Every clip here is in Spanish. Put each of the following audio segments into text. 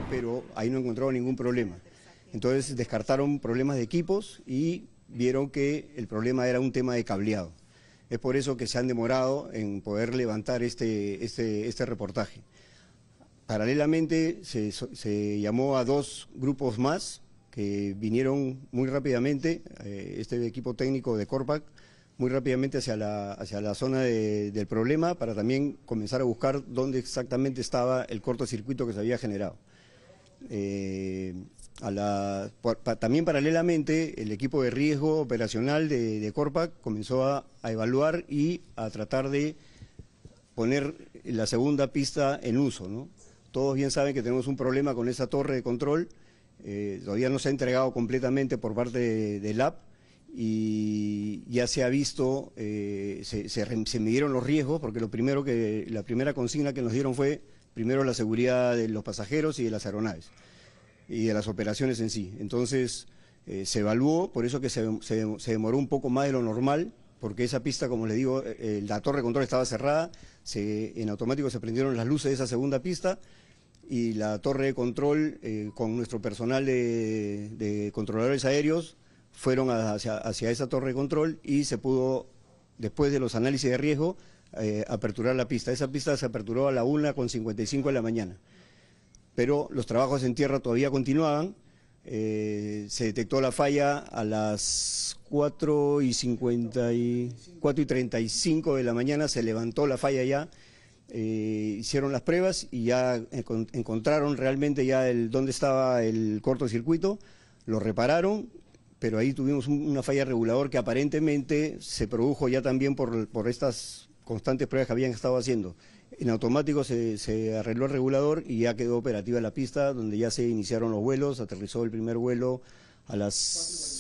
pero ahí no encontraron ningún problema. Entonces descartaron problemas de equipos y vieron que el problema era un tema de cableado. Es por eso que se han demorado en poder levantar este reportaje. Paralelamente se llamó a 2 grupos más que vinieron muy rápidamente, este equipo técnico de Corpac, muy rápidamente hacia la zona del problema para también comenzar a buscar dónde exactamente estaba el cortocircuito que se había generado. También paralelamente el equipo de riesgo operacional de Corpac comenzó a evaluar y a tratar de poner la segunda pista en uso, ¿no? Todos bien saben que tenemos un problema con esa torre de control, todavía no se ha entregado completamente por parte de LAP y ya se ha visto, se midieron los riesgos, porque la primera consigna que nos dieron fue primero la seguridad de los pasajeros y de las aeronaves y de las operaciones en sí. Entonces se evaluó, por eso que se demoró un poco más de lo normal, porque esa pista, como les digo, la torre de control estaba cerrada, en automático se prendieron las luces de esa segunda pista y la torre de control con nuestro personal de controladores aéreos fueron hacia esa torre de control y se pudo, después de los análisis de riesgo, aperturar la pista. Esa pista se aperturó a la 1:55 de la mañana, pero los trabajos en tierra todavía continuaban. Se detectó la falla a las 4:35 de la mañana, se levantó la falla ya, hicieron las pruebas y ya encontraron realmente ya dónde estaba el cortocircuito, lo repararon, pero ahí tuvimos una falla regulador que aparentemente se produjo ya también por estas constantes pruebas que habían estado haciendo. En automático se arregló el regulador y ya quedó operativa la pista, donde ya se iniciaron los vuelos, aterrizó el primer vuelo a las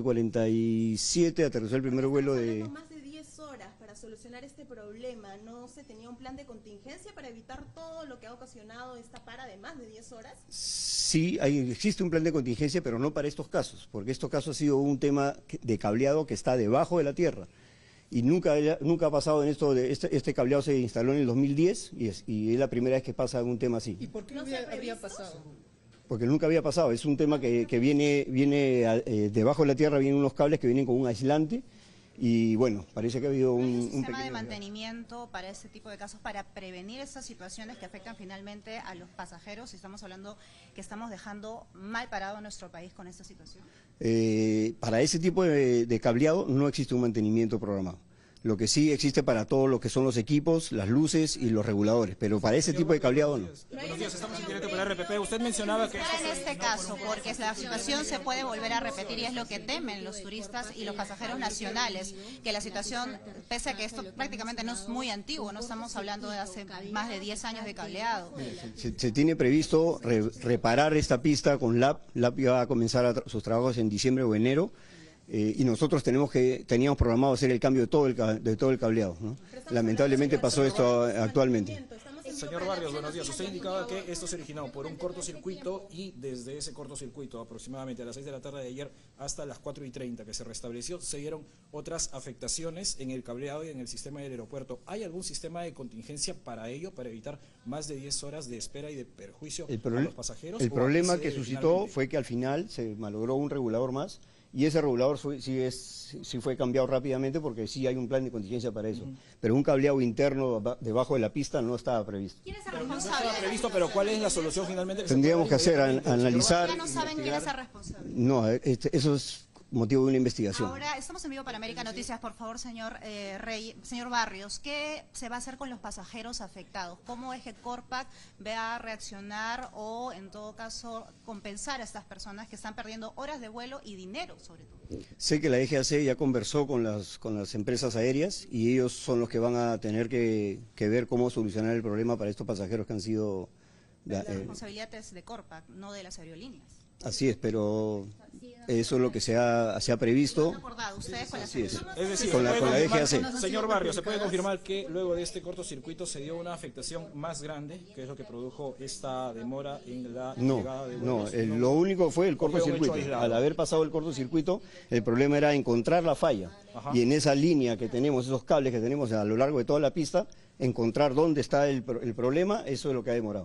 4:47, aterrizó el primer vuelo de... Más de 10 horas para solucionar este problema, ¿no se tenía un plan de contingencia para evitar todo lo que ha ocasionado esta para de más de 10 horas? Sí, existe un plan de contingencia, pero no para estos casos, porque estos casos ha sido un tema de cableado que está debajo de la tierra. Y nunca ha pasado en esto, este cableado se instaló en el 2010 y es la primera vez que pasa un tema así. ¿Y por qué no había pasado? Porque nunca había pasado, es un tema que viene debajo de la tierra, vienen unos cables que vienen con un aislante y bueno, parece que ha habido un sistema de mantenimiento para ese tipo de casos, para prevenir esas situaciones que afectan finalmente a los pasajeros. Estamos hablando que estamos dejando mal parado a nuestro país con esta situación. Para ese tipo de cableado no existe un mantenimiento programado. Lo que sí existe para todo lo que son los equipos, las luces y los reguladores, pero para ese tipo de cableado no. Buenos días, estamos en directo para RPP. Usted mencionaba que... En este caso, porque la situación se puede volver a repetir y es lo que temen los turistas y los pasajeros nacionales, que la situación, pese a que esto prácticamente no es muy antiguo, no estamos hablando de hace más de 10 años de cableado. Se tiene previsto reparar esta pista con LAP. LAP va a comenzar sus trabajos en diciembre o enero. Y nosotros teníamos programado hacer el cambio de todo el cableado, ¿no? Lamentablemente pasó esto actualmente. Señor Barrios, buenos días. Usted indicaba que esto se originó por un cortocircuito y desde ese cortocircuito, aproximadamente a las 6 de la tarde de ayer hasta las 4:30 que se restableció, se dieron otras afectaciones en el cableado y en el sistema del aeropuerto. ¿Hay algún sistema de contingencia para ello, para evitar más de 10 horas de espera y de perjuicio a los pasajeros? El problema que suscitó fue que al final se malogró un regulador más. Y ese regulador sí fue cambiado rápidamente porque sí hay un plan de contingencia para eso. Pero un cableado interno debajo de la pista no estaba previsto. ¿Quién es el No responsable? estaba previsto, pero ¿cuál es la solución finalmente? Tendríamos que hacer, analizar... Ya no saben quién es el responsable. No, eso es motivo de una investigación. Ahora, estamos en vivo para América Noticias. Por favor, señor señor Barrios, ¿qué se va a hacer con los pasajeros afectados? ¿Cómo es que Corpac va a reaccionar o, en todo caso, compensar a estas personas que están perdiendo horas de vuelo y dinero, sobre todo? Sé que la DGAC ya conversó con las empresas aéreas y ellos son los que van a tener que ver cómo solucionar el problema para estos pasajeros que han sido... La responsabilidad es de Corpac, no de las aerolíneas. Así es, pero eso es lo que se ha previsto. ¿Han acordado ustedes con las Así es. Es decir, con la DGAC. Señor Barrios, ¿se puede confirmar que luego de este cortocircuito se dio una afectación más grande, que es lo que produjo esta demora en la llegada de vuelos? Lo único fue el cortocircuito. Al haber pasado el cortocircuito, el problema era encontrar la falla. Ajá. Y en esa línea que tenemos, esos cables que tenemos a lo largo de toda la pista, encontrar dónde está el problema, eso es lo que ha demorado.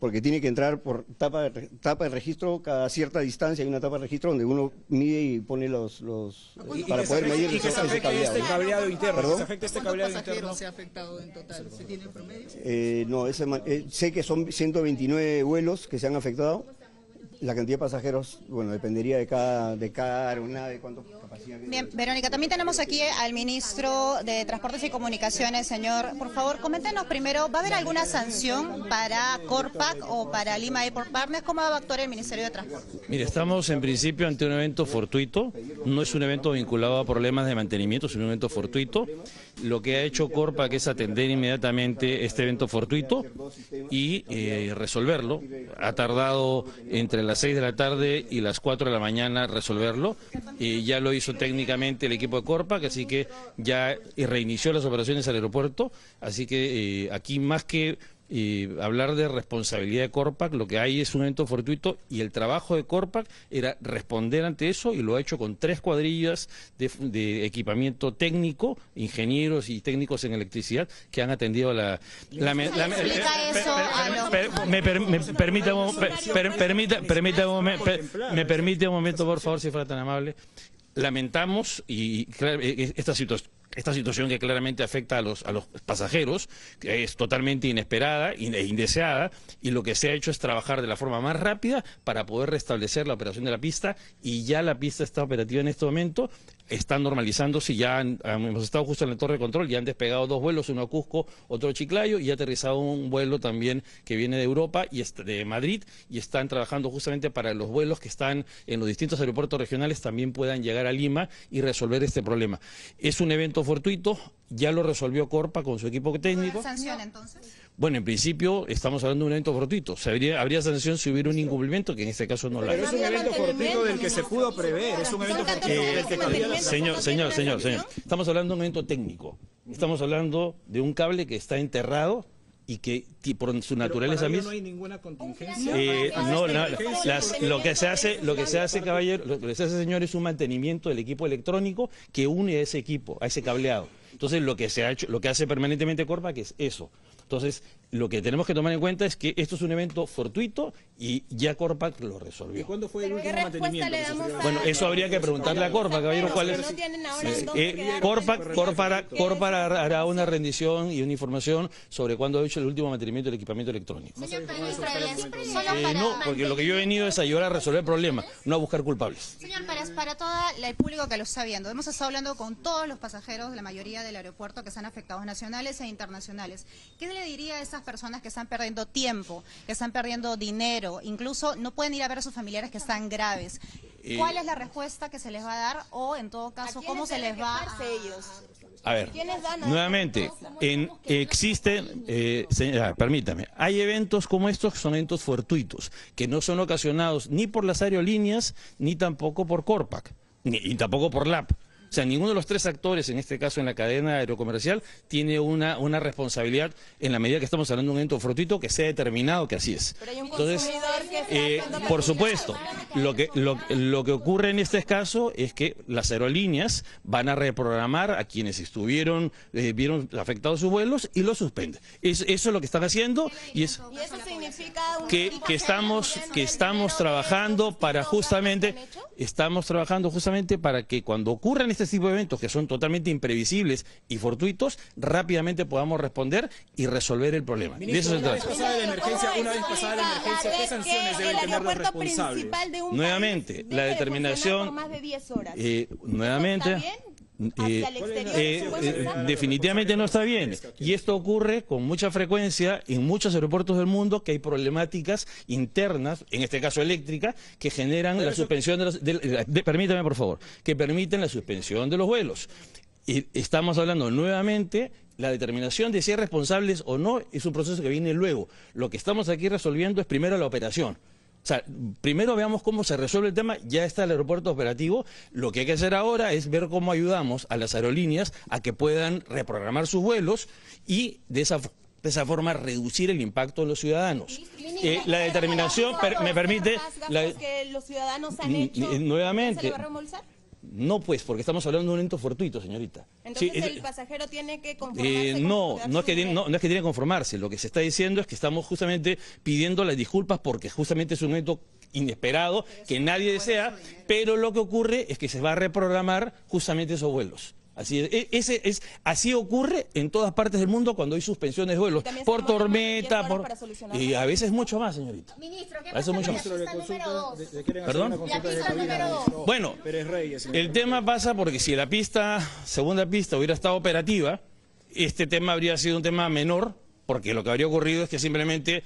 porque tiene que entrar por tapa de registro cada cierta distancia. Hay una tapa de registro donde uno mide y pone para poder medir y que se afecte este cableado interno. ¿Perdón? Que se afecte este cableado interno. ¿Cuántos pasajeros se ha afectado en total? ¿Se tiene el promedio? No, sé que son 129 vuelos que se han afectado. La cantidad de pasajeros, bueno, dependería de cada aeronave, cuánto capacidad. Bien, Verónica, también tenemos aquí al ministro de Transportes y Comunicaciones, señor. Por favor, coméntenos primero, ¿va a haber alguna sanción para Corpac o para Lima Airport Partners? ¿Cómo va a actuar el Ministerio de Transporte? Mire, estamos en principio ante un evento fortuito, no es un evento vinculado a problemas de mantenimiento, es un evento fortuito. Lo que ha hecho Corpac es atender inmediatamente este evento fortuito y resolverlo. Ha tardado entre las 6 de la tarde y las 4 de la mañana resolverlo. Ya lo hizo técnicamente el equipo de Corpac, así que ya reinició las operaciones al aeropuerto. Así que aquí más que hablar de responsabilidad de Corpac, lo que hay es un evento fortuito y el trabajo de Corpac era responder ante eso y lo ha hecho con 3 cuadrillas de equipamiento técnico, ingenieros y técnicos en electricidad que han atendido me permite un momento, por favor, si fuera tan amable. Lamentamos esta situación que claramente afecta a los pasajeros, que es totalmente inesperada e indeseada, y lo que se ha hecho es trabajar de la forma más rápida para poder restablecer la operación de la pista, y ya la pista está operativa en este momento, está normalizándose, ya hemos estado justo en la torre de control, ya han despegado 2 vuelos, uno a Cusco, otro a Chiclayo, y ha aterrizado un vuelo también que viene de Europa y de Madrid, y están trabajando justamente para los vuelos que están en los distintos aeropuertos regionales también puedan llegar a Lima y resolver este problema. Es un evento fortuito, ya lo resolvió Corpac con su equipo técnico. ¿Hay sanción entonces? Bueno, en principio estamos hablando de un evento fortuito. Habría sanción si hubiera un incumplimiento, que en este caso no la hay. Pero es un evento fortuito del que se pudo prever, es un evento fortuito del que cabía la... Señor, estamos hablando de un evento técnico. Estamos hablando de un cable que está enterrado y que por su naturaleza misma no hay ninguna contingencia. Lo que se hace, caballero, lo que se hace, señor, es un mantenimiento del equipo electrónico que une a ese equipo, a ese cableado. Entonces, lo que se ha hecho, lo que hace permanentemente Corpac es eso. Entonces, lo que tenemos que tomar en cuenta es que esto es un evento fortuito y ya Corpac lo resolvió. ¿Y cuándo fue el último mantenimiento? Bueno, eso habría que preguntarle a Corpac, caballero, cuál es. Corpac hará una rendición y una información sobre cuándo ha hecho el último mantenimiento del equipamiento electrónico. No, porque lo que yo he venido es ayudar a resolver el problema, no a buscar culpables. Señor Pérez, para todo el público que lo está viendo, hemos estado hablando con todos los pasajeros de la mayoría del aeropuerto que están afectados, nacionales e internacionales. ¿Qué le diría a esas personas que están perdiendo tiempo, que están perdiendo dinero, incluso no pueden ir a ver a sus familiares que están graves? ¿Cuál es la respuesta que se les va a dar o, en todo caso, cómo se les va a... A ver, nuevamente, permítame, hay eventos como estos que son eventos fortuitos, que no son ocasionados ni por las aerolíneas, ni tampoco por Corpac, ni tampoco por LAP. O sea, ninguno de los 3 actores, en este caso en la cadena aerocomercial, tiene una responsabilidad en la medida que estamos hablando de un evento fortuito que sea determinado que así es. Entonces, por supuesto, lo que ocurre en este caso es que las aerolíneas van a reprogramar a quienes vieron afectados sus vuelos y los suspenden. Eso es lo que están haciendo y eso significa que estamos trabajando para justamente para que cuando ocurran este tipo de eventos que son totalmente imprevisibles y fortuitos, rápidamente podamos responder y resolver el problema. Ministro, de eso se trata. Una vez pasada la emergencia, ¿qué sanciones deben tener los responsables? Nuevamente, la determinación... Por más de 10 horas. Nuevamente... definitivamente no está bien, y esto ocurre con mucha frecuencia en muchos aeropuertos del mundo, que hay problemáticas internas, en este caso eléctrica, que generan la suspensión permítame por favor, que permiten la suspensión de los vuelos. Y estamos hablando nuevamente, la determinación de si es responsables o no es un proceso que viene luego. Lo que estamos aquí resolviendo es primero la operación. O sea, primero veamos cómo se resuelve el tema, ya está el aeropuerto operativo, lo que hay que hacer ahora es ver cómo ayudamos a las aerolíneas a que puedan reprogramar sus vuelos y de esa forma reducir el impacto en los ciudadanos. La determinación me permite... que los ciudadanos han hecho, nuevamente... ¿se le va a reembolsar? No, pues, porque estamos hablando de un evento fortuito, señorita. Entonces Sí, el pasajero tiene que conformarse con no dar es su que dinero. no es que tiene que conformarse. Lo que se está diciendo es que estamos justamente pidiendo las disculpas porque justamente es un evento inesperado que nadie desea, pero lo que ocurre es que se va a reprogramar justamente esos vuelos. Así ocurre en todas partes del mundo cuando hay suspensiones de vuelos, También por se demora más de 10 tormenta, horas para solucionarlo. y a veces mucho más, señorita. Ministro, ¿qué A veces pasa mucho con más. la pista número 2? ¿Perdón? La pista número 2. Bueno, Pérez Reyes. el tema pasa porque si la segunda pista hubiera estado operativa, este tema habría sido un tema menor, porque lo que habría ocurrido es que simplemente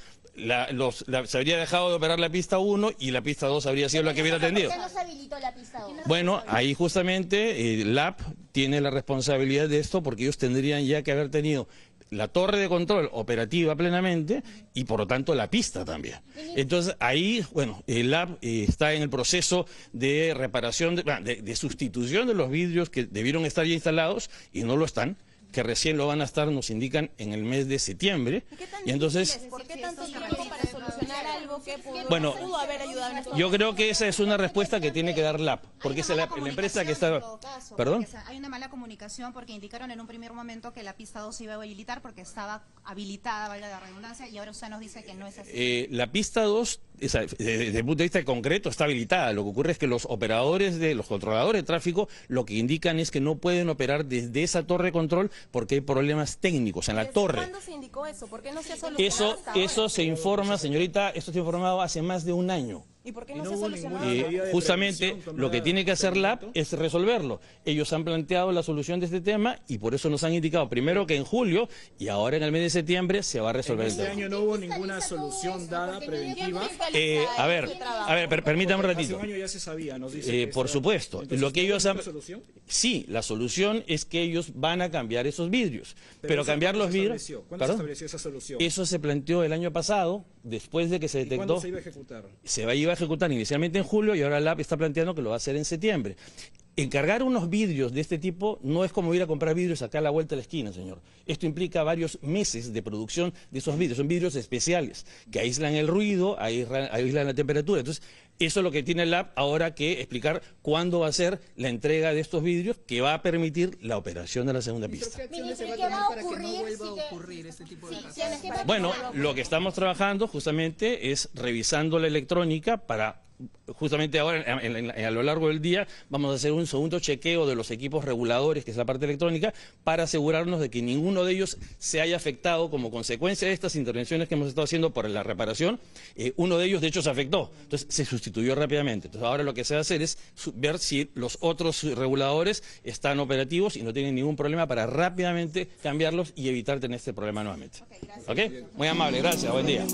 se habría dejado de operar la pista 1 y la pista 2 habría sido la que hubiera atendido. ¿Por qué no se habilitó la pista 2? Bueno, ahí justamente LAP tiene la responsabilidad de esto porque ellos tendrían ya que haber tenido la torre de control operativa plenamente y por lo tanto la pista también. Entonces ahí, bueno, el LAP está en el proceso de reparación, de sustitución de los vidrios que debieron estar ya instalados y no lo están, que recién lo van a estar, nos indican, en el mes de septiembre. Y entonces, ¿Por qué tanto tiempo para solucionar algo que pudo haber ayudado en estos yo creo que esa es una respuesta que tiene que dar LAP, porque es la empresa que está... ¿Perdón? Hay una mala comunicación porque indicaron en un primer momento que la pista 2 se iba a habilitar porque estaba habilitada, valga la redundancia, y ahora usted nos dice que no es así. La pista 2, desde el punto de vista concreto, está habilitada. Lo que ocurre es que los controladores de tráfico, lo que indican es que no pueden operar desde esa torre de control porque hay problemas técnicos en la torre. ¿Cuándo se indicó eso? ¿Por qué no se ha solucionado hasta ahora? Eso se informa, señorita, esto se ha informado hace más de un año. ¿Y por qué no se ha solucionado? Justamente lo que tiene que hacer LAP es resolverlo. Ellos han planteado la solución de este tema y por eso nos han indicado primero que en julio y ahora en el mes de septiembre se va a resolver el Este tema. año no hubo ninguna solución dada preventiva. A ver, permítame un Hace ratito. un año ya se sabía, nos dice que Por este- supuesto. Entonces, Lo que ellos ¿no han... hubo solución? Sí, la solución es que ellos van a cambiar esos vidrios. Pero ¿eso cambiar cuándo los se vidrios... estableció? ¿Cuándo se ¿Perdón? estableció esa solución? Eso se planteó el año pasado, después de que se ¿Y detectó... cuándo se iba a ejecutar? Iba a ejecutar inicialmente en julio y ahora LAP está planteando que lo va a hacer en septiembre. Encargar unos vidrios de este tipo no es como ir a comprar vidrios acá a la vuelta de la esquina, señor. Esto implica varios meses de producción de esos vidrios. Son vidrios especiales que aíslan el ruido, aíslan la temperatura. Entonces, eso es lo que tiene LAP ahora que explicar cuándo va a ser la entrega de estos vidrios que va a permitir la operación de la segunda pista. Ministro, ¿qué va a para que no ocurrir vuelva si a ocurrir este tipo de casos? Bueno, lo que estamos trabajando justamente es revisando la electrónica para... Justamente ahora, a lo largo del día, vamos a hacer un segundo chequeo de los equipos reguladores, que es la parte electrónica, para asegurarnos de que ninguno de ellos se haya afectado como consecuencia de estas intervenciones que hemos estado haciendo por la reparación. Uno de ellos, de hecho, se afectó, entonces se sustituyó rápidamente. Entonces ahora lo que se va a hacer es ver si los otros reguladores están operativos y no tienen ningún problema para rápidamente cambiarlos y evitar tener este problema nuevamente. ¿Ok? Muy amable, gracias, buen día.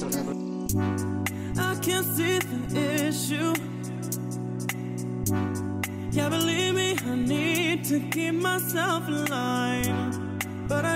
I can't see the issue. Yeah, believe me, I need to keep myself alive. But